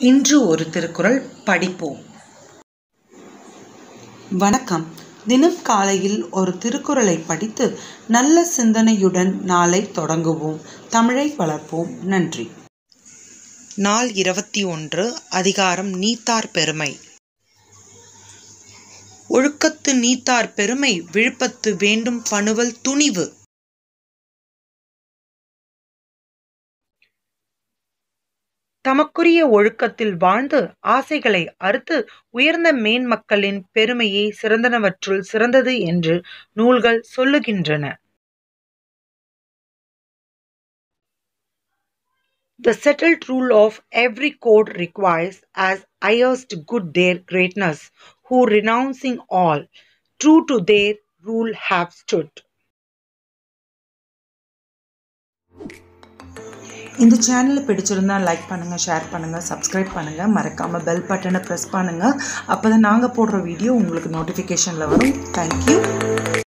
இன்று ஒரு திருக்குறள் படிப்போம். வணக்கம். தினம் காலையில் ஒரு திருக்குறளை படித்து நல்ல சிந்தனையுடன் நாளை தொடங்குவோம். தமிழை வளர்ப்போம். நன்றி. நாள் 21. அதிகாரம் நீத்தார் பெருமை. ஒழுக்கத்து நீத்தார் பெருமை விழுப்பத்து வேண்டும் பணுவல் துணிவு. தமக்குரிய ஒழுக்கத்தில் வாழ்ந்து ஆசைகளை அறுத்து உயர்ந்த மேன்மக்களின் பெருமையே சிறந்தனவற்றுள் சிறந்தது என்று நூல்கள் சொல்லுகின்றன. The settled rule of every code requires as highest good their greatness, who renouncing all, true to their rule have stood. இந்த சேனலை பிடிச்சிருந்தா லைக் பண்ணுங்க, ஷேர் பண்ணுங்க, சப்ஸ்கிரைப் பண்ணுங்க, மறக்காம பெல் பட்டனை பிரஸ் பண்ணுங்க. அப்பதான் நாங்க போடுற வீடியோ உங்களுக்கு நோட்டிஃபிகேஷன்ல வரும். தேங்க்யூ.